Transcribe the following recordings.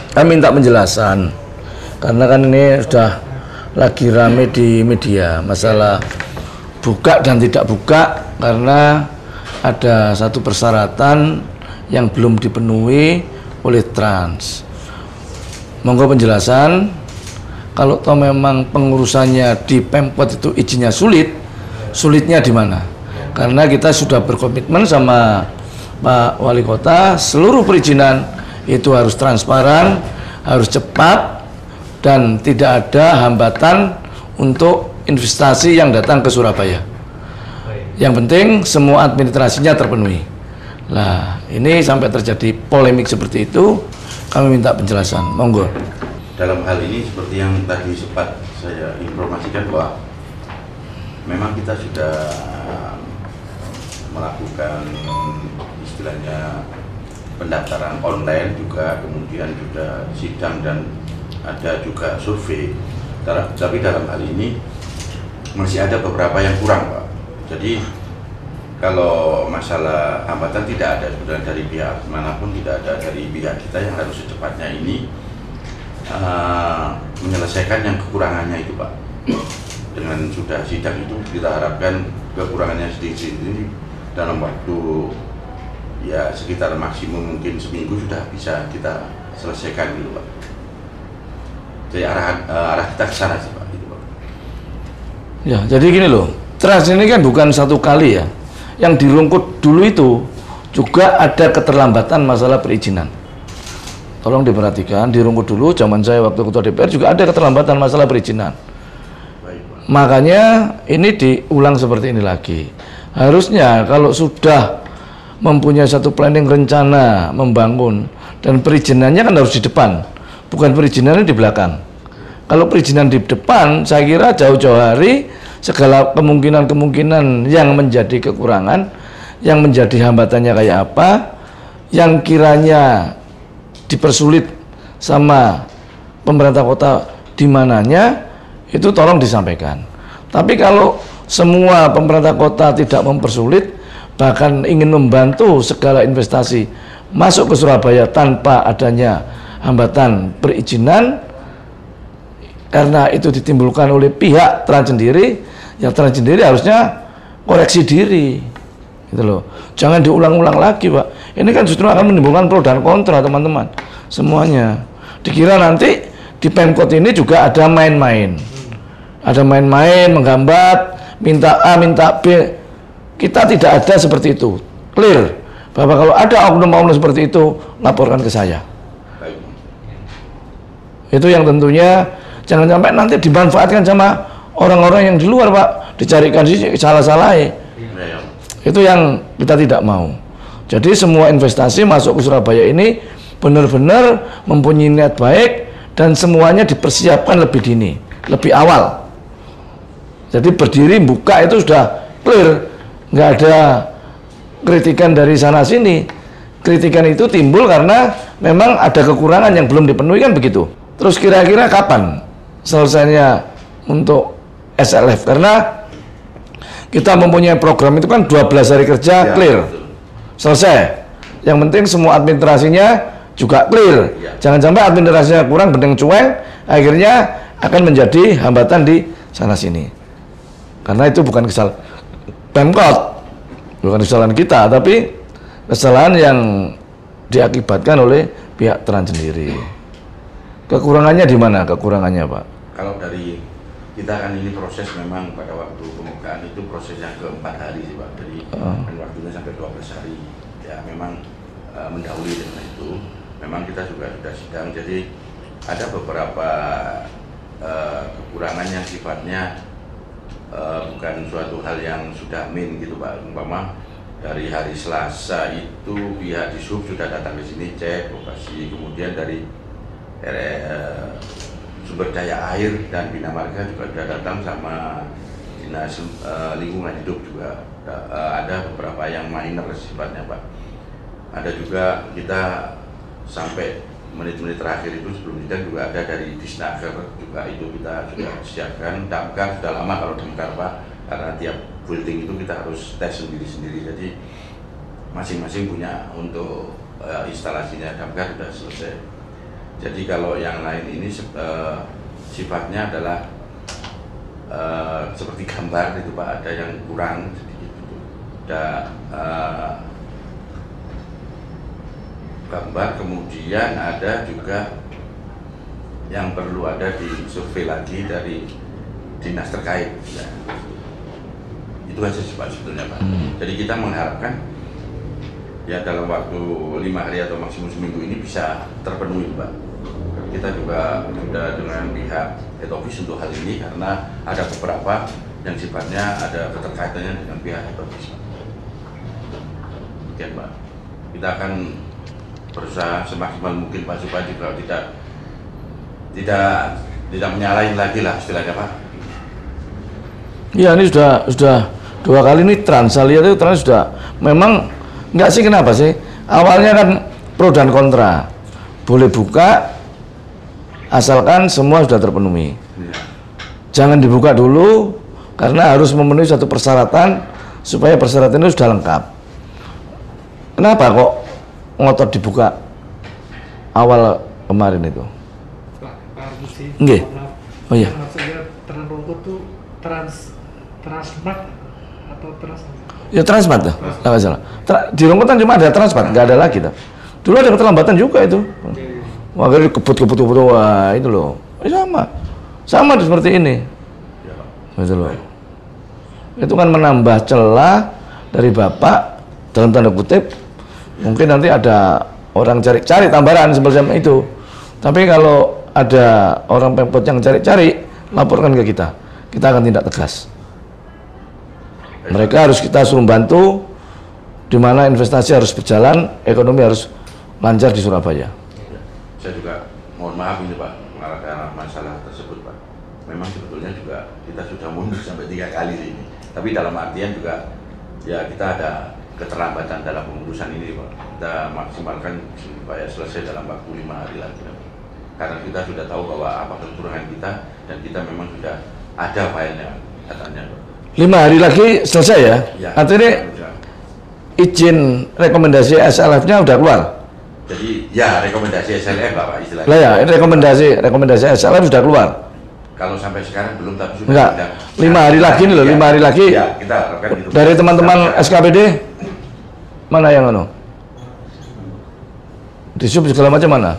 Kami minta penjelasan karena kan ini sudah lagi rame di media masalah buka dan tidak buka karena ada satu persyaratan yang belum dipenuhi oleh Trans. Monggo penjelasan, kalau toh memang pengurusannya di Pemkot itu izinnya sulit, sulitnya di mana? Karena kita sudah berkomitmen sama Pak Wali Kota, seluruh perizinan itu harus transparan, harus cepat, dan tidak ada hambatan untuk investasi yang datang ke Surabaya. Yang penting semua administrasinya terpenuhi. Nah, ini sampai terjadi polemik seperti itu, kami minta penjelasan. Monggo. Dalam hal ini seperti yang tadi sempat saya informasikan bahwa memang kita sudah melakukan istilahnya pendaftaran online juga, kemudian juga sidang dan ada juga survei. Tapi dalam hal ini masih ada beberapa yang kurang, Pak. Jadi kalau masalah hambatan tidak ada sebenarnya dari pihak manapun, tidak ada dari pihak kita yang harus secepatnya ini menyelesaikan yang kekurangannya itu, Pak. Dengan sudah sidang itu kita harapkan kekurangannya sedikit ini dalam waktu ya sekitar maksimum mungkin seminggu sudah bisa kita selesaikan gitu, Pak. Jadi arah kita ke sana sih, Pak, gitu, Pak. Ya, jadi gini loh, Trans ini kan bukan satu kali ya. Yang dirungkut dulu itu juga ada keterlambatan masalah perizinan. Tolong diperhatikan, dirungkut dulu zaman saya waktu Ketua DPR juga ada keterlambatan masalah perizinan. Baik, Pak. Makanya ini diulang seperti ini lagi. Harusnya kalau sudah mempunyai satu planning rencana membangun dan perizinannya kan harus di depan, bukan perizinannya di belakang. Kalau perizinan di depan, saya kira jauh-jauh hari segala kemungkinan-kemungkinan yang menjadi kekurangan, yang menjadi hambatannya kayak apa, yang kiranya dipersulit sama pemerintah kota di mananya, itu tolong disampaikan. Tapi kalau semua pemerintah kota tidak mempersulit, bahkan ingin membantu segala investasi masuk ke Surabaya tanpa adanya hambatan perizinan, karena itu ditimbulkan oleh pihak Trans sendiri, ya Trans sendiri harusnya koreksi diri, gitu loh. Jangan diulang-ulang lagi, Pak. Ini kan justru akan menimbulkan pro dan kontra, teman-teman. Semuanya. Dikira nanti di Pemkot ini juga ada main-main. Ada main-main, menggambat, minta A, minta B. Kita tidak ada seperti itu. Clear. Bahwa kalau ada oknum-oknum seperti itu, laporkan ke saya. Itu yang tentunya jangan sampai nanti dimanfaatkan sama orang-orang yang di luar, Pak, dicarikan salah-salahi. Itu yang kita tidak mau. Jadi semua investasi masuk ke Surabaya ini benar-benar mempunyai niat baik dan semuanya dipersiapkan lebih dini, lebih awal. Jadi berdiri buka itu sudah clear, nggak ada kritikan dari sana sini. Kritikan itu timbul karena memang ada kekurangan yang belum dipenuhi, kan begitu. Terus kira-kira kapan selesainya untuk SLF? Karena kita mempunyai program itu kan 12 hari kerja clear, selesai. Yang penting semua administrasinya juga clear. Jangan sampai administrasinya kurang, benteng cueng, akhirnya akan menjadi hambatan di sana sini. Karena itu bukan kesalahan Pemkot, bukan kesalahan kita, tapi kesalahan yang diakibatkan oleh pihak Trans sendiri. Kekurangannya di mana? Kekurangannya, Pak? Kalau dari kita kan ini proses memang pada waktu pembukaan itu prosesnya ke-4 hari sih, Pak. Jadi dan waktunya sampai 12 hari. Ya memang mendahului dengan itu. Memang kita juga sudah sidang. Jadi ada beberapa kekurangan yang sifatnya bukan suatu hal yang sudah gitu, Pak. Umpama dari hari Selasa itu pihak Dishub sudah datang ke sini cek lokasi, kemudian dari sumber daya air dan Bina Marga juga sudah datang sama Dinas Lingkungan Hidup juga. Ada beberapa yang minor sifatnya, Pak. Ada juga kita sampai menit-menit terakhir itu sebelum sidang juga ada dari Disnaker juga, itu kita sudah siapkan. Damkar sudah lama kalau Damkar, Pak, karena tiap building itu kita harus tes sendiri-sendiri. Jadi masing-masing punya untuk instalasinya. Damkar sudah selesai. Jadi kalau yang lain ini sifatnya adalah seperti gambar itu Pak, ada yang kurang sedikit itu. Ada gambar, kemudian ada juga yang perlu ada di survei lagi dari dinas terkait. Ya. Itu aja sih Pak sebetulnya Pak. Jadi kita mengharapkan ya dalam waktu 5 hari atau maksimum seminggu ini bisa terpenuhi Pak. Kita juga sudah dengan pihak head office untuk hal ini karena ada beberapa yang sifatnya ada keterkaitannya dengan pihak head office. Oke Pak, kita akan berusaha semaksimal mungkin Pak supaya juga tidak menyalahin lagi lah istilahnya Pak. Iya, ini sudah 2 kali ini trans. Saya lihat itu trans sudah memang enggak sih, kenapa sih? Awalnya kan pro dan kontra. Boleh buka asalkan semua sudah terpenuhi. Ya. Jangan dibuka dulu karena harus memenuhi satu persyaratan supaya persyaratan itu sudah lengkap. Kenapa kok ngotot dibuka awal kemarin itu? Nggih. Oh iya. Maksudnya Transrungkut tuh transmat atau trans? Ya transmat tuh, nggak salah. Di Rungkut kan cuma ada transmat, nggak ada lagi tuh. Dulu ada keterlambatan juga itu. Wah, akhirnya kebut, wah itu loh. Sama seperti ini. Gitu loh. Itu kan menambah celah dari Bapak dalam tanda kutip. Mungkin nanti ada orang cari tambahan semacam itu. Tapi kalau ada orang Pemkot yang cari-cari, laporkan ke kita. Kita akan tindak tegas. Mereka harus kita suruh bantu, di mana investasi harus berjalan, ekonomi harus lancar di Surabaya. Saya juga mohon maaf ini Pak, mengalami masalah tersebut Pak. Memang sebetulnya juga kita sudah mundur sampai 3 kali ini. Tapi dalam artian juga, ya kita ada keterlambatan dalam pengurusan ini Pak. Kita maksimalkan supaya selesai dalam waktu 5 hari lagi Pak. Karena kita sudah tahu bahwa apa kekurangan kita dan kita memang sudah ada filenya katanya. 5 hari lagi selesai ya? Ya, artinya izin rekomendasi SLF-nya udah keluar? Jadi ya rekomendasi SLF Pak istilahnya. Lah ya, rekomendasi SLF sudah keluar? Kalau sampai sekarang belum, tapi sudah. Enggak, 5 hari lagi nih loh, 5 hari lagi. Ya, kita harapkan itu. Dari teman-teman SKPD, mana yang anu? Di sub segala macam mana?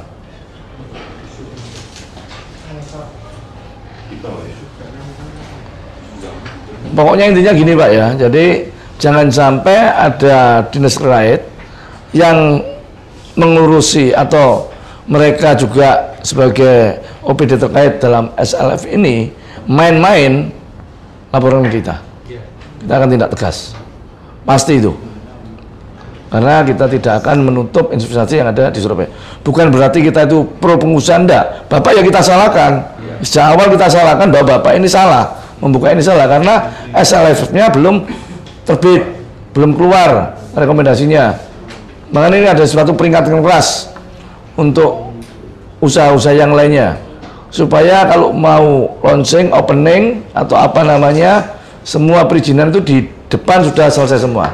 Pokoknya intinya gini Pak ya, jadi jangan sampai ada dinas terkait yang mengurusi atau mereka juga sebagai OPD terkait dalam SLF ini main-main laporan kita. Kita akan tindak tegas, pasti itu. Karena kita tidak akan menutup investasi yang ada di Surabaya. Bukan berarti kita itu pro pengusaha, enggak. Bapak ya kita salahkan. Sejak awal kita salahkan bahwa Bapak ini salah, membuka ini salah karena SLF-nya belum terbit, belum keluar rekomendasinya. Makanya ini ada suatu peringatan keras untuk usaha-usaha yang lainnya supaya kalau mau launching, opening atau apa namanya, semua perizinan itu di depan sudah selesai semua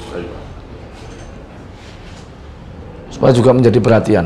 supaya juga menjadi perhatian.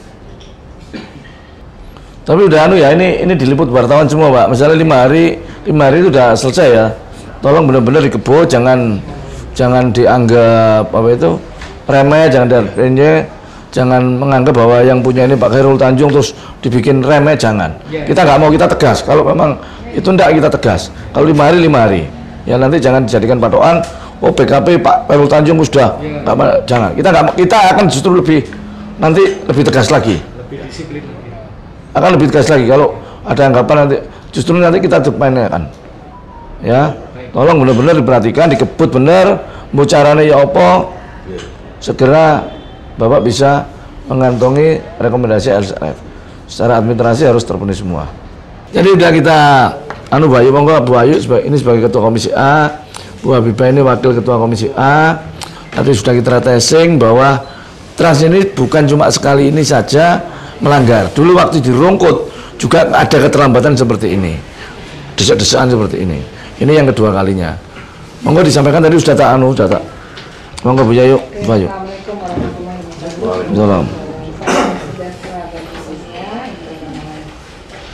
Tapi udah anu ya, ini diliput wartawan semua Pak. Misalnya 5 hari itu udah selesai ya. Tolong benar-benar dikebut, jangan dianggap apa itu remeh, jangan menganggap bahwa yang punya ini Pak Khairul Tanjung terus dibikin remeh, jangan. Kita nggak mau, kita tegas. Kalau memang itu enggak, kita tegas. Kalau 5 hari. Ya nanti jangan dijadikan patokan. Oh PKP Pak Khairul Tanjung sudah, jangan. Kita akan justru lebih tegas lagi. Lebih disiplin. Akan lebih tegas lagi kalau ada anggapan nanti kita kan ya, tolong benar-benar diperhatikan, dikebut benar, mau caranya ya apa, segera Bapak bisa mengantongi rekomendasi SLF. Secara administrasi harus terpenuhi semua. Jadi udah kita Pak Ayu, monggo Bu Ayu ini sebagai ketua komisi A, Bu Habibah ini wakil ketua komisi A. Tadi sudah kita testing bahwa trans ini bukan cuma sekali ini saja melanggar. Dulu waktu di Rungkut juga ada keterlambatan seperti ini, desak-desakan seperti ini. Ini yang kedua kalinya. Monggo disampaikan tadi sudah tak monggo Bu Ayu. Assalamualaikum warahmatullahi wabarakatuh. Salam. Saya sudah sebagai khususnya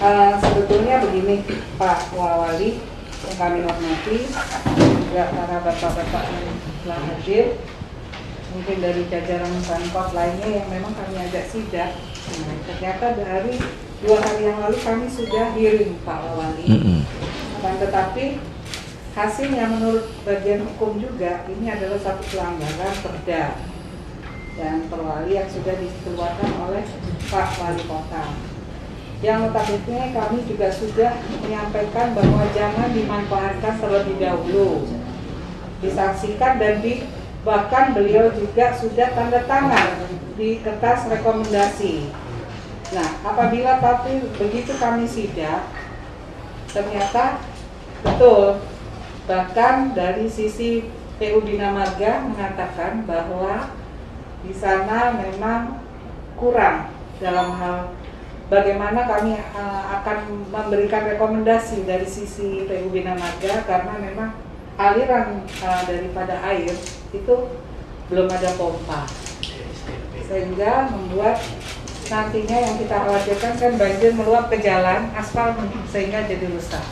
Sebetulnya begini Pak Wali yang kami hormati, juga para bapak-bapak yang telah hadir, mungkin dari jajaran Pemkot lainnya yang memang kami ajak sidak. Nah, ternyata dari 2 hari yang lalu kami sudah hearing Pak Wali. Dan tetapi hasilnya menurut bagian hukum juga ini adalah satu pelanggaran perda dan perwali yang sudah dikeluarkan oleh Pak Wali Kota. Yang notabene kami juga sudah menyampaikan bahwa jangan dimanfaatkan terlebih dahulu, disaksikan dan bahkan beliau juga sudah tanda tangan di kertas rekomendasi. Nah, apabila tapi begitu kami sidak, ternyata betul, bahkan dari sisi PU Bina Marga mengatakan bahwa di sana memang kurang dalam hal bagaimana kami akan memberikan rekomendasi dari sisi PU Bina Marga, karena memang aliran daripada air itu belum ada pompa, sehingga membuat nantinya yang kita khawatirkan kan banjir meluap ke jalan aspal sehingga jadi rusak.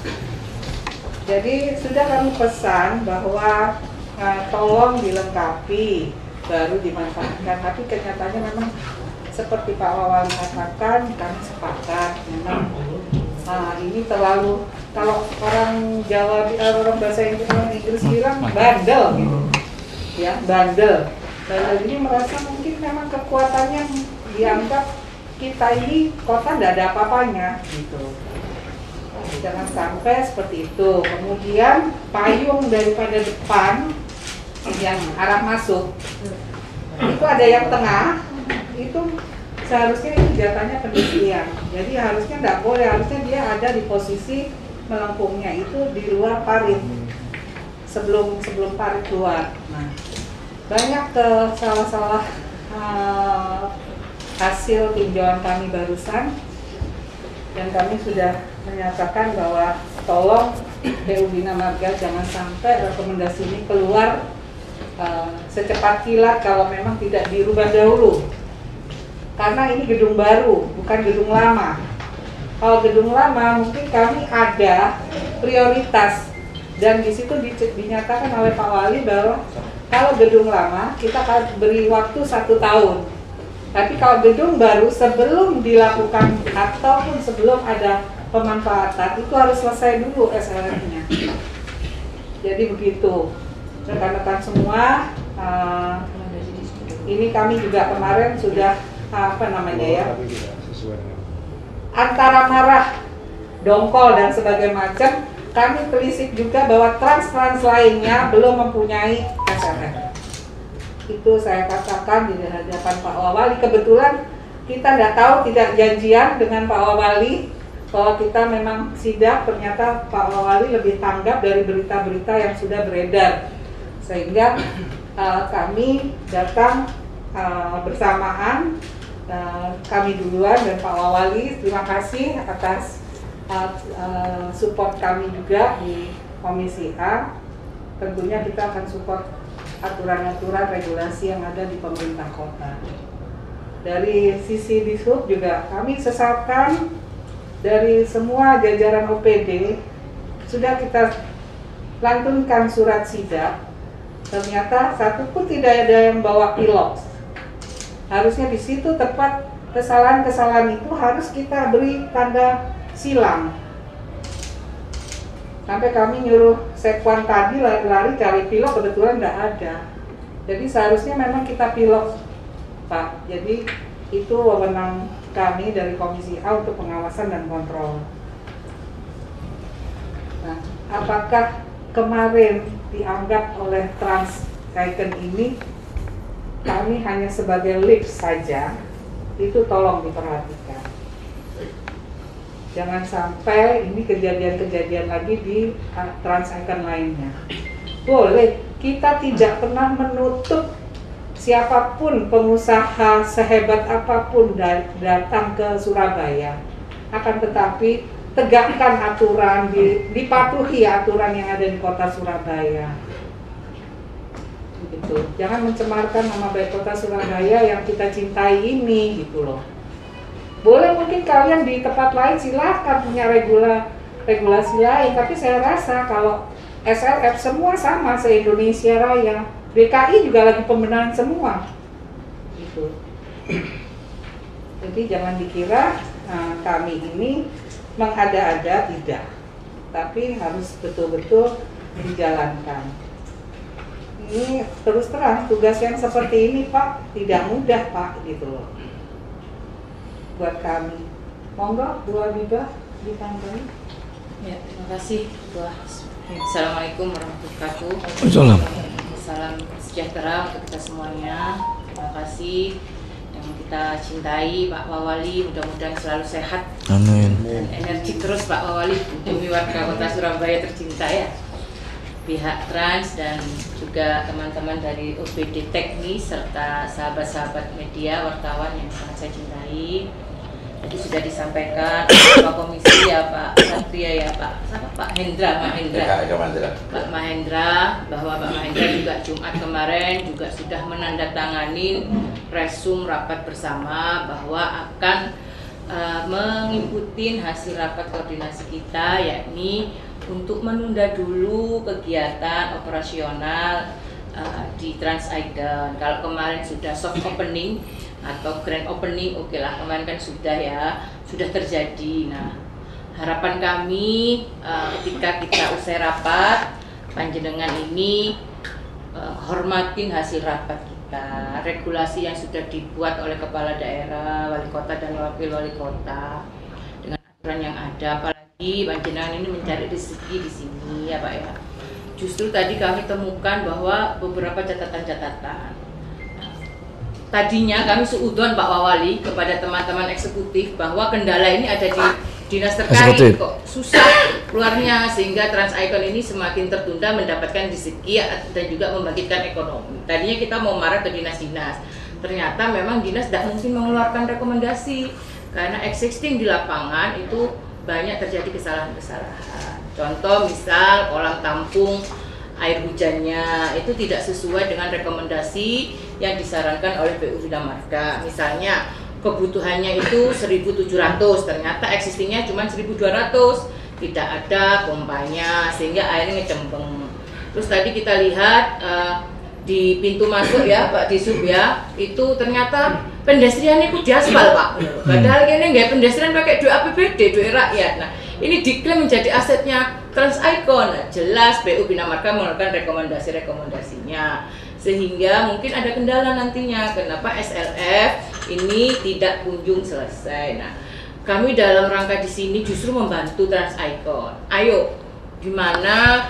Jadi sudah kami pesan bahwa tolong dilengkapi baru dimanfaatkan, tapi kenyataannya memang seperti Pak Wali katakan, kami sepakat memang ini terlalu, kalau orang Jawa, orang bahasa Inggris bilang bandel gitu ya, bandel ini merasa mungkin memang kekuatannya dianggap kita ini kota tidak ada apa-apanya gitu. Jangan sampai seperti itu. Kemudian payung daripada depan yang arah masuk itu ada yang tengah, itu seharusnya itu jatahnya pedestrian. Jadi harusnya tidak boleh, harusnya dia ada di posisi melengkungnya itu di luar parit, sebelum parit keluar. Nah, banyak salah-salah hasil tinjauan kami barusan, dan kami sudah menyatakan bahwa tolong PU Bina Marga jangan sampai rekomendasi ini keluar secepat kilat kalau memang tidak dirubah dahulu, karena ini gedung baru bukan gedung lama. Kalau gedung lama mungkin kami ada prioritas, dan di situ dinyatakan oleh Pak Wali bahwa kalau gedung lama kita akan beri waktu 1 tahun. Tapi kalau gedung baru sebelum dilakukan ataupun sebelum ada pemanfaatan itu harus selesai dulu SLR-nya. Jadi begitu. Rekan-rekan semua, ini kami juga kemarin sudah antara marah, dongkol dan sebagainya macam, kami telisik juga bahwa trans lainnya belum mempunyai SLR. Itu saya katakan di hadapan Pak Wali. Kebetulan kita tidak tahu, tidak janjian dengan Pak Wali bahwa kita memang sidak, ternyata Pak Wali lebih tanggap dari berita-berita yang sudah beredar, sehingga kami datang bersamaan, kami duluan dan Pak Wali. Terima kasih atas support kami juga di Komisi A. Tentunya kita akan support aturan-aturan regulasi yang ada di pemerintah kota. Dari sisi Dishub juga kami sesalkan, dari semua jajaran OPD sudah kita lantunkan surat sidak, ternyata satu pun tidak ada yang bawa pilot. Harusnya di situ tepat kesalahan-kesalahan itu harus kita beri tanda silang. Sampai kami nyuruh sekwan tadi lari-lari cari pilot, kebetulan nggak ada. Jadi seharusnya memang kita pilot, Pak. Jadi itu wewenang kami dari Komisi A untuk pengawasan dan kontrol. Nah, apakah kemarin dianggap oleh Trans Icon ini kami hanya sebagai lip saja? Itu tolong diperhatikan. Jangan sampai ini kejadian-kejadian lagi di Trans Icon lainnya. Boleh, kita tidak pernah menutup siapapun pengusaha sehebat apapun datang ke Surabaya. Akan tetapi tegakkan aturan, dipatuhi aturan yang ada di kota Surabaya. Gitu. Jangan mencemarkan nama baik kota Surabaya yang kita cintai ini, gitu loh. Boleh mungkin kalian di tempat lain silahkan punya regulasi lain, tapi saya rasa kalau SLF semua sama se-Indonesia Raya, DKI juga lagi pembenahan semua gitu. Jadi jangan dikira kami ini mengada-ada, tidak, tapi harus betul-betul dijalankan. Ini terus terang tugas yang seperti ini Pak tidak mudah Pak gitu loh buat kami. Monggo Bu Habibah ditanggapi. Ya, terima kasih Ketua. Assalamualaikum warahmatullahi wabarakatuh. Waalaikumsalam. Salam sejahtera untuk kita semuanya. Terima kasih yang kita cintai Pak Wawali, mudah-mudahan selalu sehat. Amin. Dan energi terus Pak Wawali demi warga Kota Surabaya tercinta ya. Pihak Trans dan juga teman-teman dari OBD Teknis serta sahabat-sahabat media wartawan yang sangat saya cintai. Tadi sudah disampaikan Pak Komisi ya Pak Satria ya Pak Hendra Pak Mahendra bahwa Pak Mahendra juga Jumat kemarin juga sudah menandatangani resum rapat bersama bahwa akan mengikuti hasil rapat koordinasi kita, yakni untuk menunda dulu kegiatan operasional di Trans Icon. Kalau kemarin sudah soft opening atau grand opening, oke lah, kemarin kan sudah terjadi. Nah, harapan kami ketika kita usai rapat, panjenengan ini hormatin hasil rapat kita, regulasi yang sudah dibuat oleh kepala daerah, wali kota dan wakil wali kota dengan aturan yang ada. Apalagi panjenengan ini mencari rezeki di sini ya Pak ya. Justru tadi kami temukan bahwa beberapa catatan-catatan. Tadinya kami suudon Pak Wawali kepada teman-teman eksekutif bahwa kendala ini ada di dinas terkait, kok susah keluarnya sehingga Trans Icon ini semakin tertunda mendapatkan rezeki dan juga membangkitkan ekonomi. Tadinya kita mau marah ke dinas-dinas, ternyata memang dinas tidak mungkin mengeluarkan rekomendasi karena existing di lapangan itu banyak terjadi kesalahan-kesalahan. Contoh misal kolam tampung air hujannya itu tidak sesuai dengan rekomendasi yang disarankan oleh PU Bina Marga. Misalnya kebutuhannya itu 1.700, ternyata existingnya cuma 1.200, tidak ada pompanya sehingga airnya ngecembeng. Terus tadi kita lihat di pintu masuk ya Pak Disub ya, itu ternyata pedestrian itu diaspal Pak. Padahal ini nggak pedestrian pakai duit APBD, duit rakyat. Nah, ini diklaim menjadi asetnya Trans Icon. Nah, jelas PU Bina Marga melakukan rekomendasi-rekomendasinya. Sehingga mungkin ada kendala nantinya kenapa SLF ini tidak kunjung selesai. Nah, kami dalam rangka di sini justru membantu Trans Icon. Ayo, gimana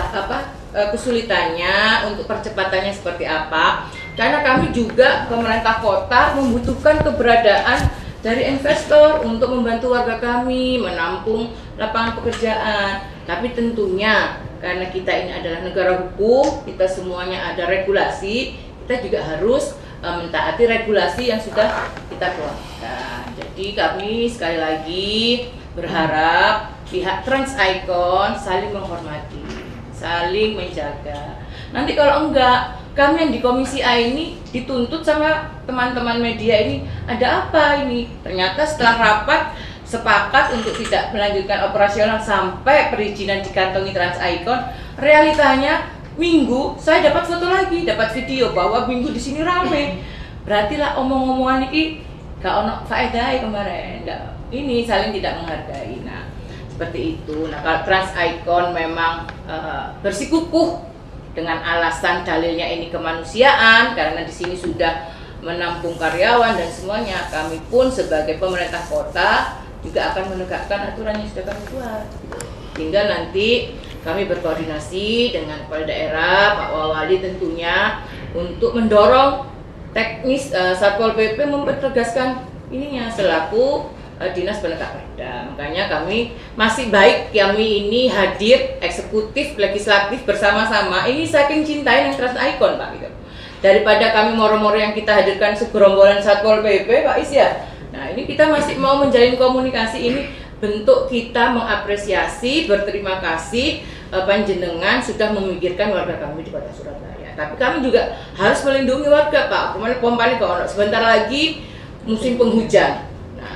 kesulitannya untuk percepatannya seperti apa? Karena kami juga pemerintah kota membutuhkan keberadaan dari investor untuk membantu warga kami menampung lapangan pekerjaan. Tapi tentunya karena kita ini adalah negara hukum, kita semuanya ada regulasi, kita juga harus mentaati regulasi yang sudah kita keluarkan. Jadi kami sekali lagi berharap pihak Trans Icon saling menghormati, saling menjaga. Nanti kalau enggak, kami yang di Komisi A ini dituntut sama teman-teman media ini, ada apa ini? Ternyata setelah rapat sepakat untuk tidak melanjutkan operasional sampai perizinan dikantongi Trans Icon, realitanya minggu saya dapat foto lagi, dapat video bahwa minggu di sini rame. Berarti lah omong-omongan ini gak ono faedahnya kemarin. Ini saling tidak menghargai. Nah, seperti itu. Nah, kalau Trans Icon memang bersikukuh dengan alasan dalilnya ini kemanusiaan, karena di sini sudah menampung karyawan dan semuanya, kami pun sebagai pemerintah kota juga akan menegakkan aturan yang sudah kami buat. Hingga nanti kami berkoordinasi dengan kepala daerah, Pak Wawali tentunya untuk mendorong teknis Satpol PP mempertegaskan ininya selaku dinas penegak perda. Makanya kami masih baik kami ini hadir eksekutif legislatif bersama-sama. Ini saking cintai yang Trans Icon Pak gitu. Daripada kami moro-moro yang kita hadirkan segerombolan Satpol PP Pak Is ya. Nah, ini kita masih mau menjalin komunikasi, ini bentuk kita mengapresiasi, berterima kasih panjenengan sudah memikirkan warga kami di Kota Surabaya. Tapi kami juga harus melindungi warga Pak. Kemana pompa ini kalau sebentar lagi musim penghujan. Nah,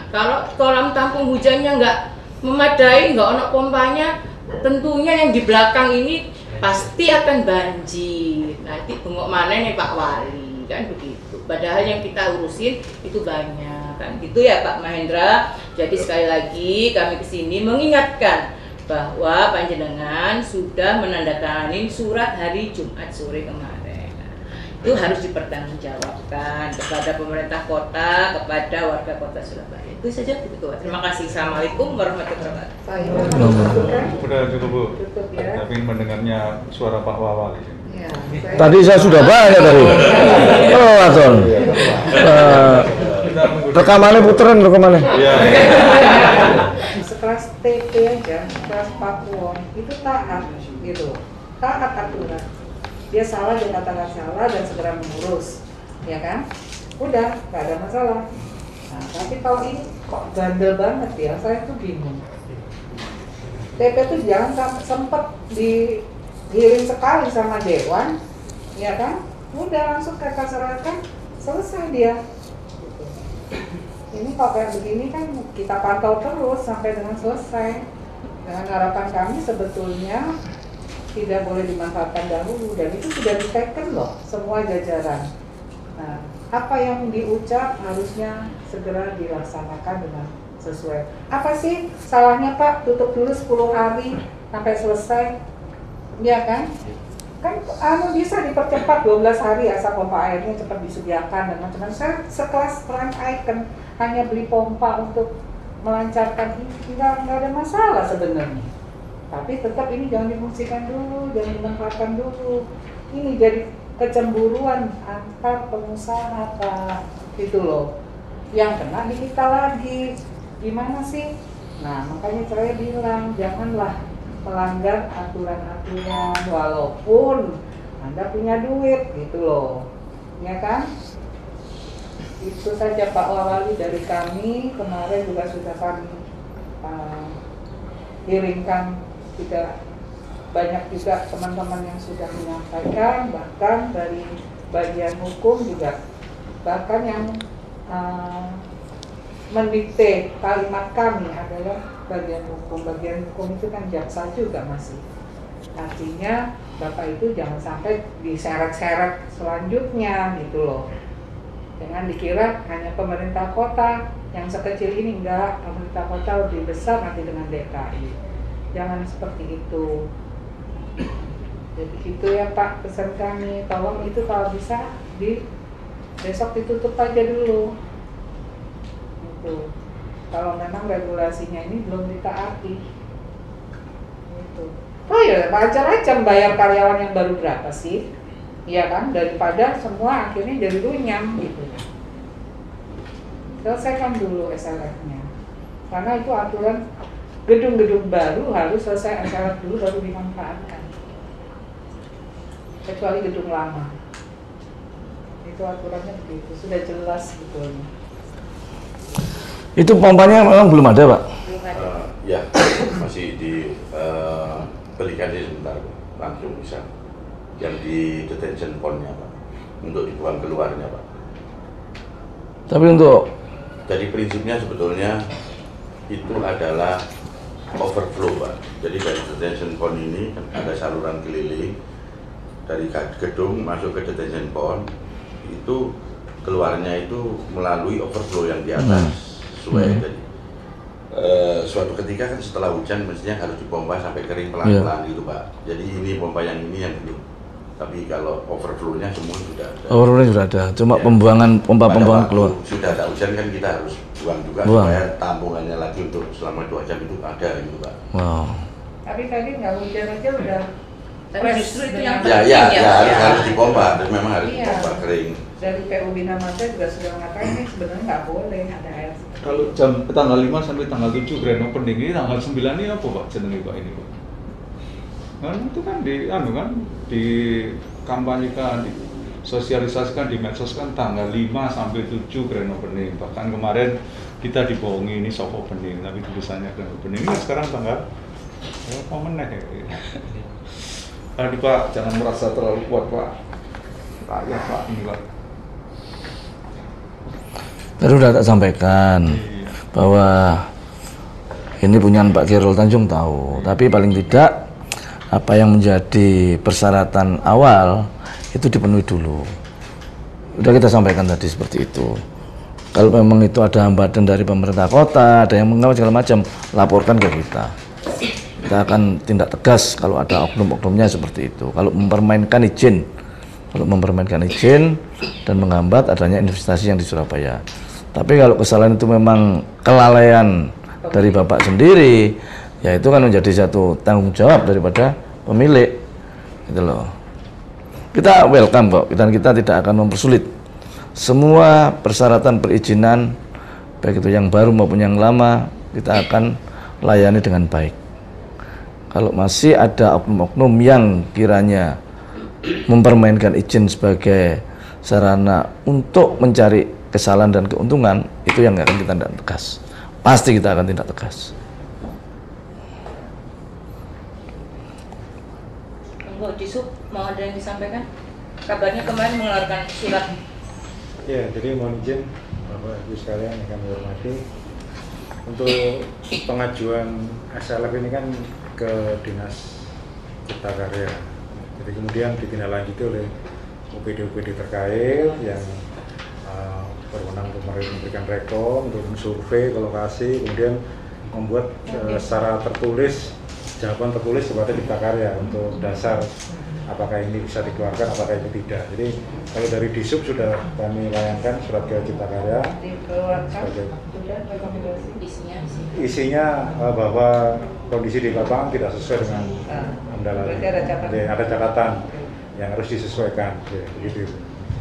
Kalau kolam tampung hujannya nggak memadai, nggak ono pompanya, tentunya yang di belakang ini pasti akan banjir. Nanti bengok mana nih Pak Wali, kan begitu. Padahal yang kita urusin itu banyak, kan gitu ya Pak Mahendra. Jadi sekali lagi kami kesini mengingatkan bahwa panjenengan sudah menandatangani surat hari Jumat sore kemarin. Itu harus dipertanggungjawabkan kepada pemerintah kota, kepada warga kota Surabaya. Itu saja gitu. Terima kasih. Assalamualaikum warahmatullahi wabarakatuh. Sudah cukup Bu. Cukup ya. Tapi mendengarnya suara Pak Wawali. Ya, Tadi saya sudah banyak tadi. Oh, Aton. Rekamannya puteran rekamannya. Iya. sekelas TP aja, sekelas Papua itu taat gitu, taat aturan. Dia salah, dia katakan salah dan segera mengurus, ya kan? Udah, nggak ada masalah. Nah, tapi kalau ini kok bandel banget ya, saya tuh bingung. TP tuh jangan sempet digiring sekali sama Dewan, ya kan? Udah langsung ke serahkan, selesai dia. Gitu. Ini kalau kayak begini kan kita pantau terus sampai dengan selesai. Dengan harapan kami sebetulnya tidak boleh dimanfaatkan dahulu, dan itu sudah diteken loh semua jajaran. Nah, apa yang diucap harusnya segera dilaksanakan dengan sesuai. Apa sih salahnya Pak tutup dulu 10 hari sampai selesai, ya kan? Kan bisa dipercepat 12 hari asal pompa airnya cepat disediakan dan macam-macam. Saya sekelas Trans Icon hanya beli pompa untuk melancarkan ini, nggak ada masalah sebenarnya. Tapi tetap ini jangan difungsikan dulu, jangan dimanfaatkan dulu. Ini jadi kecemburuan antar pengusaha Pak, gitu loh. Yang kena di kita lagi, gimana sih? Nah makanya saya bilang janganlah melanggar aturan-aturan walaupun Anda punya duit, gitu loh, ya kan? Itu saja Pak Wawali dari kami. Kemarin juga sudah kami kirimkan. Tidak banyak juga teman-teman yang sudah menyampaikan, bahkan dari bagian hukum juga, bahkan yang mendikte kalimat kami adalah bagian hukum. Bagian hukum itu kan jaksa juga masih. Artinya Bapak itu jangan sampai diseret-seret selanjutnya, gitu loh. Jangan dikira hanya pemerintah kota yang sekecil ini, enggak, pemerintah kota lebih besar nanti dengan DKI. Jangan seperti itu. Jadi itu ya Pak pesan kami, tolong itu kalau bisa besok ditutup aja dulu. Gitu. Kalau memang regulasinya ini belum ditaati. Gitu. Oh ya, macam-macam bayar karyawan yang baru berapa sih? Iya kan, daripada semua akhirnya jadi runyam gitu. Selesaikan dulu SLF-nya. Karena itu aturan gedung-gedung baru harus selesai SLF dulu baru dimanfaatkan. Kecuali gedung lama. Itu aturannya begitu, sudah jelas gitu. Itu pompanya memang belum ada, Pak? Ya, masih dibelikan sebentar, langsung bisa. Yang di detention pond-nya Pak, untuk dibuang keluarnya Pak. Tapi untuk jadi prinsipnya sebetulnya itu adalah overflow Pak. Jadi dari detention pond ini ada saluran keliling dari gedung masuk ke detention pond, itu keluarnya itu melalui overflow yang di atas sungai. Jadi suatu ketika kan setelah hujan mestinya harus dipompa sampai kering pelan-pelan gitu Pak. Jadi ini pompa yang ini yang belum. Tapi kalau overflow-nya semua sudah ada. Overflow-nya sudah ada, cuma pembuangan pompa-pompa keluar. Sudah ada hujan kan kita harus buang juga supaya tampungannya lagi untuk selama 2 jam itu ada gitu Pak. Wow. Tapi tadi nggak hujan aja udah. Tapi justru itu yang ya harus dipompa, dan memang harus dipompa kering. Dari PU Bina Marga juga sudah mengatakan ini sebenarnya nggak boleh ada air. Kalau jam tanggal 5 sampai tanggal 7 grand opening ini, tanggal 9 ini apa Pak jenenge Pak ini Pak? Nah, itu kan di kampanyekan, di sosialisasikan di medsos kan tanggal 5 sampai 7 grand opening. Bahkan kemarin kita dibohongi ini soft opening, tapi tulisannya grand opening. Ini sekarang tanggal apa meneh ya? Tadi Pak, jangan merasa terlalu kuat Pak. Rakyat Pak ini Pak. Tadi udah tak sampaikan. bahwa ini punya Pak Khairul Tanjung tahu, tapi paling tidak apa yang menjadi persyaratan awal itu dipenuhi dulu. Udah kita sampaikan tadi seperti itu. Kalau memang itu ada hambatan dari pemerintah kota, ada yang mengawal segala macam, laporkan ke kita. Kita akan tindak tegas kalau ada oknum-oknumnya seperti itu. Kalau mempermainkan izin, dan menghambat adanya investasi yang di Surabaya. Tapi kalau kesalahan itu memang kelalaian dari Bapak sendiri, ya itu kan menjadi satu tanggung jawab daripada pemilik, gitu loh. Kita welcome kok, dan kita tidak akan mempersulit. Semua persyaratan perizinan, baik itu yang baru maupun yang lama, kita akan layani dengan baik. Kalau masih ada oknum-oknum yang kiranya mempermainkan izin sebagai sarana untuk mencari kesalahan dan keuntungan, itu yang akan kita tindak tegas. Pasti kita akan tindak tegas. Monggo Disub, mau ada yang disampaikan? Kabarnya kemarin mengeluarkan surat. Ya, jadi mohon izin Bapak Ibu sekalian yang kami hormati, untuk pengajuan SLF ini kan ke Dinas Cipta Karya. Jadi kemudian ditindaklanjuti oleh UPD-UPD terkait yang berwenang untuk memberikan rekom, untuk survei ke lokasi, kemudian membuat secara tertulis, jawaban tertulis kepada Cipta Karya untuk dasar apakah ini bisa dikeluarkan, apakah itu tidak. Jadi kalau dari Disub sudah kami layangkan surat ke Cipta Karya. Dikeluarkan, sudah rekomendasi. Isinya bahwa kondisi di lapangan tidak sesuai dengan amdalan. Berarti ada catatan. Ya, ada catatan yang harus disesuaikan. Ya, begitu.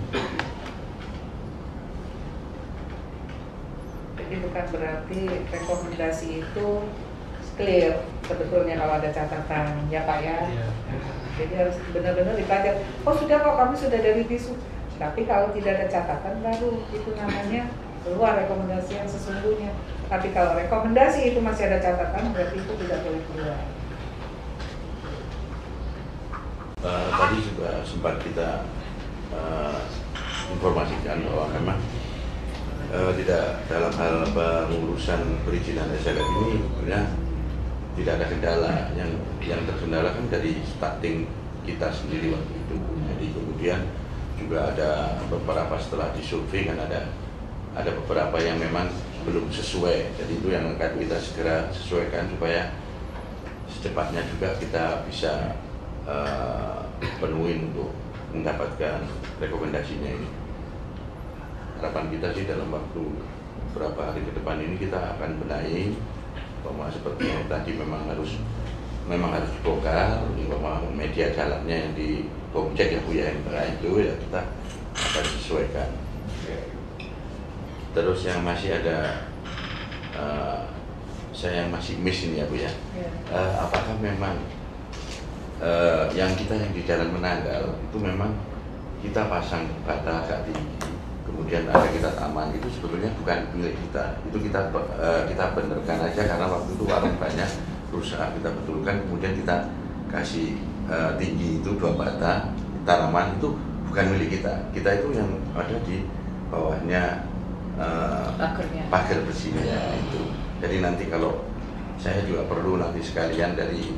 Jadi bukan berarti rekomendasi itu clear sebetulnya kalau ada catatan, ya Pak ya. Jadi harus benar-benar dibaca. Oh sudah kok, kami sudah dari Disub. Tapi kalau tidak ada catatan baru itu namanya keluar rekomendasi yang sesungguhnya. Tapi kalau rekomendasi itu masih ada catatan, berarti itu tidak boleh keluar. Tadi juga sempat kita informasikan bahwa memang tidak dalam hal pengurusan perizinan SLF ini sebenarnya tidak ada kendala. Yang terkendala kan dari starting kita sendiri waktu itu. Jadi kemudian juga ada beberapa setelah disurvei kan ada beberapa yang memang belum sesuai. Jadi itu yang akan kita segera sesuaikan supaya secepatnya juga kita bisa penuhi untuk mendapatkan rekomendasinya ini. Harapan kita sih dalam waktu beberapa hari ke depan ini kita akan benahi bahwa seperti yang tadi memang harus dibongkar, bahwa media jalannya yang di Komcek ya Bu ya, itu ya kita akan sesuaikan. Terus yang masih ada saya yang masih miss ini ya Bu ya, apakah memang yang di Jalan Menanggal itu memang kita pasang bata agak tinggi, kemudian ada kita taman, itu sebetulnya bukan milik kita, itu kita benarkan aja karena waktu itu warung banyak rusak, kita betulkan, kemudian kita kasih tinggi itu 2 bata, tanaman itu bukan milik kita itu yang ada di bawahnya pagar besinya itu. Jadi nanti kalau saya juga perlu nanti sekalian dari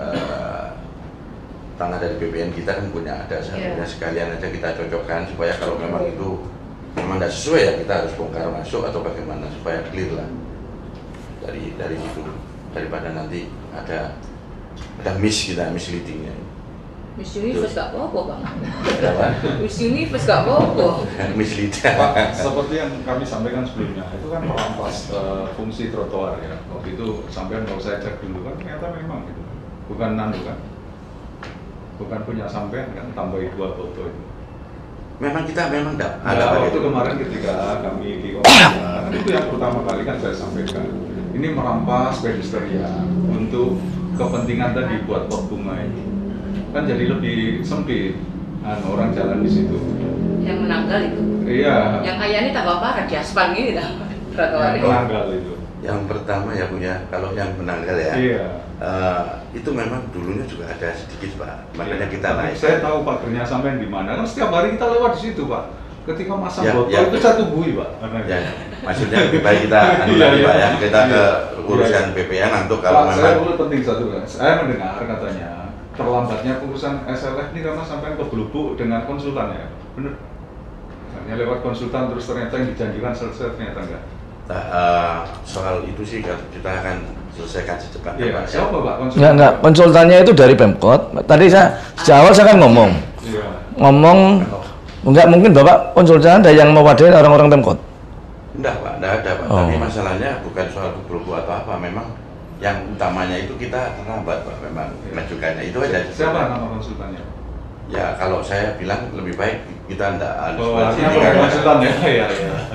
tanah dari BPN kita kan punya ada, sekalian aja kita cocokkan supaya kalau memang itu memang tidak sesuai ya kita harus bongkar masuk atau bagaimana supaya clear lah dari situ, daripada nanti ada misleadingnya. Miss Universe gak apa-apa Bang. Miss Universe gak apa-apa. Misleading. Pak, seperti yang kami sampaikan sebelumnya, itu kan merampas fungsi trotoar ya. Waktu itu sampean kalau saya cek dulu kan ternyata memang gitu. Bukan kan? Bukan punya sampean kan, tambahi 2 foto itu. Memang enggak ada waktu kemarin ketika kami di Kompas, itu yang pertama kali kan saya sampaikan. Ini merampas pedestrian untuk kepentingan tadi buat pot bunga ini. Kan jadi lebih sempit, orang jalan di situ. Yang Menanggal itu. Iya. Yang kayaknya tambah parah di aspal ini dah. Yang Menanggal itu. Yang pertama ya Bu ya, kalau yang Menanggal ya. Iya. Itu memang dulunya juga ada sedikit Pak, makanya kita naik. Saya tahu pagernya sampean di mana, kan setiap hari kita lewat di situ Pak. ketika masang Ya, botol ya. itu saya tungguin Pak. Ya, maksudnya lebih baik kita anu lagi Pak ya, kita ke urusan BPN untuk kalau Pak, saya memang boleh penting satu kan. Saya mendengar katanya terlambatnya pengurusan SLF ini karena sampai ke Blubuk dengan konsultan ya, benar? Hanya lewat konsultan terus ternyata yang dijanjikan selesai ternyata enggak. soal itu sih kita akan selesaikan secepatnya Iya, Pak. siapa Pak konsultan? Enggak, konsultannya itu dari Pemkot. Tadi sejak awal saya kan ngomong, enggak mungkin Bapak konsultan ada yang mewadahi orang-orang Pemkot. Enggak Pak, enggak ada Pak. Oh. Tapi masalahnya bukan soal Blubuk atau apa, memang yang utamanya itu kita terlambat Pak, memang mengajukannya itu aja. Siapa nama konsultannya? Ya kalau saya bilang lebih baik kita enggak Oh, artinya konsultan ya. Iya.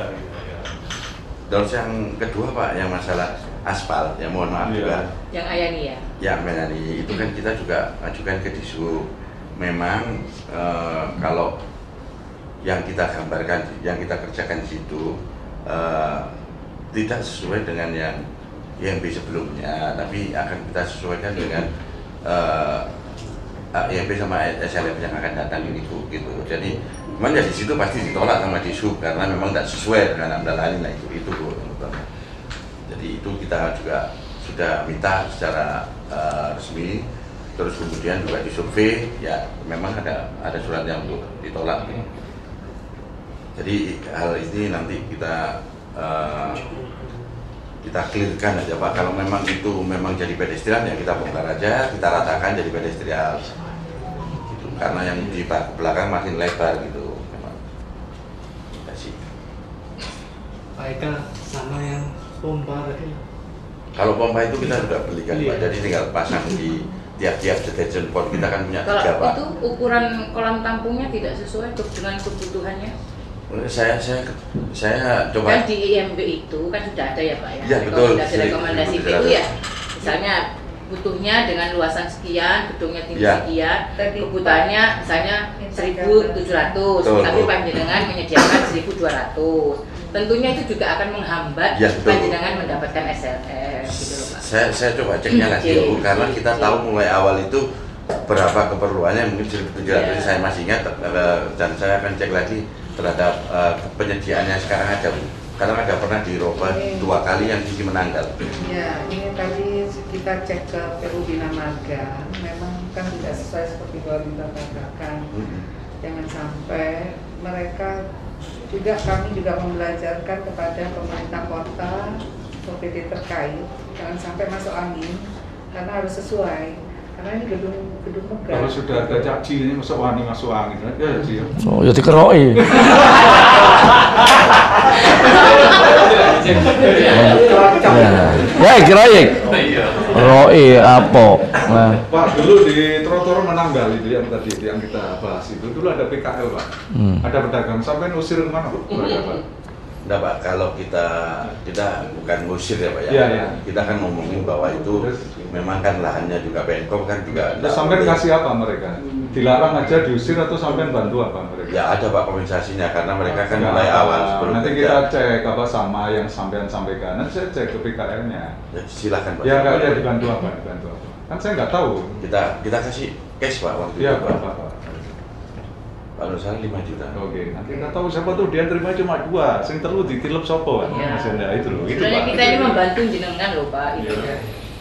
Terus yang kedua Pak, yang masalah aspal, ya mohon maaf Iya. juga. Yang Ayani ya. Ya Melani, itu kan kita juga ajukan ke Dishub. Memang kalau yang kita gambarkan, yang kita kerjakan di situ tidak sesuai dengan yang IMB sebelumnya, tapi akan kita sesuaikan dengan IMB sama SLF yang akan datang ini Bu, gitu. Jadi memang ya di situ pasti ditolak sama Dishub karena memang tidak sesuai dengan AMDAL lain. Nah itu Bu. Jadi itu kita juga sudah minta secara resmi, terus kemudian juga disurvei, ya memang ada surat yang untuk ditolak. Jadi hal ini nanti kita clearkan aja Pak. Kalau memang itu memang jadi pedestrian ya kita bongkar aja, kita ratakan jadi pedestrian. Gitu. Karena yang di belakang makin lebar gitu. Memang. Terima kasih. Pak Eka sama yang pompa tadi. Kalau pompa itu kita sudah belikan Pak, jadi tinggal pasang di tiap-tiap deterjen pot. Kita kan punya 3 Kalau Pak. itu ukuran kolam tampungnya tidak sesuai dengan kebutuhannya. Saya coba. Kan di IMB itu kan sudah ada ya Pak ya. Ya, betul. Rekomendasi Betul. itu ya. Misalnya butuhnya dengan luasan sekian, gedungnya tinggi Ya. sekian, Tadi, kebutuhannya misalnya 1.700, Betul, tapi betul. panjenengan menyediakan 1.200. Tentunya itu juga akan menghambat Ya, betul. panjenengan mendapatkan SLF gitu loh Pak. Saya coba ceknya lagi Bu, karena kita tahu mulai awal itu berapa keperluannya, mungkin 1.700 saya masih ingat, dan saya akan cek lagi terhadap penyediaannya sekarang ada Bu. Karena ada pernah dirubah 2 kali yang sisi menanggal. Ya, ini tadi kita cek ke PU Bina Marga, memang kan tidak sesuai seperti Bapak katakan. Jangan sampai mereka juga, kami juga membelajarkan kepada pemerintah kota, OPD terkait, jangan sampai masuk angin, karena harus sesuai. Karena ini gedung megah. Kalau sudah ada caci ini masuk angin kan ya sih. Oh, ya dikeroi. Ya, kira-kira. Roi apa? Nah, Pak, dulu di trotoar Menanggal itu yang tadi yang kita bahas itu dulu ada PKL Pak. Ada pedagang sampai usir kemana Pak? Mereka, Pak? Nah Pak, kalau kita bukan ngusir ya Pak ya, Iya, iya. kita kan ngomongin bahwa itu memang kan lahannya juga Pemkop kan juga. Terus sampai kasih apa mereka? Dilarang aja diusir atau sampai bantu apa mereka? Ya ada Pak kompensasinya karena mereka kan Nah, mulai awal sebelum nanti kerja. kita cek apa sama yang sampean sampaikan. Nanti saya cek ke PKL-nya. Ya, silakan Pak. Ya enggak, ya dibantu apa? Dibantu apa? Kan saya nggak tahu. Kita kasih cash Pak waktu Iya itu Pak. Pak Nusana 5 juta. Oke, nanti nggak tahu siapa tuh dia terima cuma 2, sing telu ditilep sopo kan? Iya. Maksudnya itu loh. Itu Sebenarnya Pak. kita ini membantu jenengan loh Pak. Itu. Iya.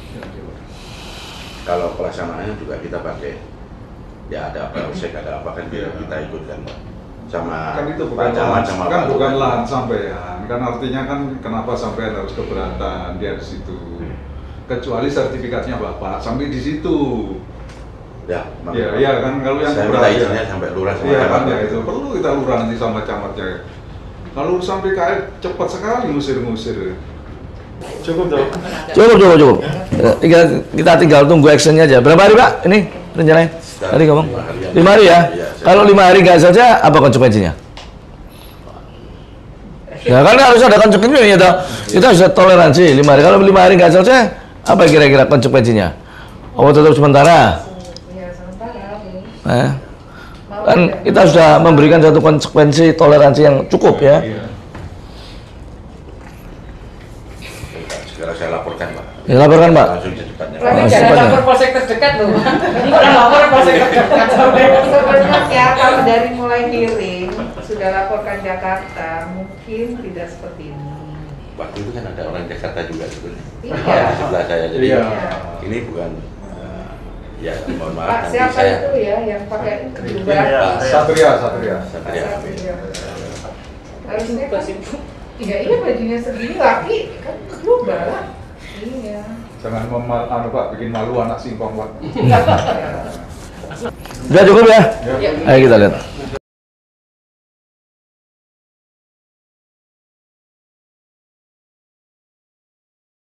Kalau pelaksanaannya juga kita pakai, ya ada Polsek, ada apa kan kita ikut kan Pak. Sama Kan itu bukan Pak Camat lahan, sama kan Pak bukan Bupati. lahan sampean. Kan artinya kan kenapa sampean harus keberatan dia di situ. Kecuali sertifikatnya Bapak sampai di situ. Ya, Iya, iya kan kalau yang saya minta keberatan. izinnya sampai lurah sama Iya camat. kan ya itu perlu kita lurah nanti sama camatnya. Kalau sampai KL cepat sekali ngusir-ngusir. Cukup dong. cukup. Kita tinggal tunggu actionnya aja. Berapa hari Pak? Ini rencananya? Tadi ngomong 5 hari ya. Kalau 5 hari nggak saja, apa konsekuensinya? Ya kan harus ada konsekuensinya ya toh. Kita harus toleransi 5 hari. Kalau 5 hari nggak selesai, apa kira-kira konsekuensinya? Oh, tutup sementara. Ya, sementara ini. Kan kita sudah memberikan satu konsekuensi toleransi yang cukup ya. Iya. Segera saya laporkan Pak. Ya, laporkan Pak. Langsung secepatnya. Tapi Oh, jangan secepatnya. lapor polsek terdekat loh. Ini kalau lapor polsek terdekat. Sebenarnya kalau dari mulai hearing sudah laporkan Jakarta, mungkin tidak seperti ini. Waktu itu kan ada orang Jakarta juga sebetulnya. Iya. Di sebelah saya, jadi Iya. ini bukan ya mohon Pak, maaf nanti siapa saya itu ya yang pakai jubah? Pak Satria. Satria. Harusnya kan, iya bajunya segini laki kan jubah. Iya. Jangan Pak, bikin malu anak singkong Pak. Udah cukup ya? Ya. Ayo kita lihat.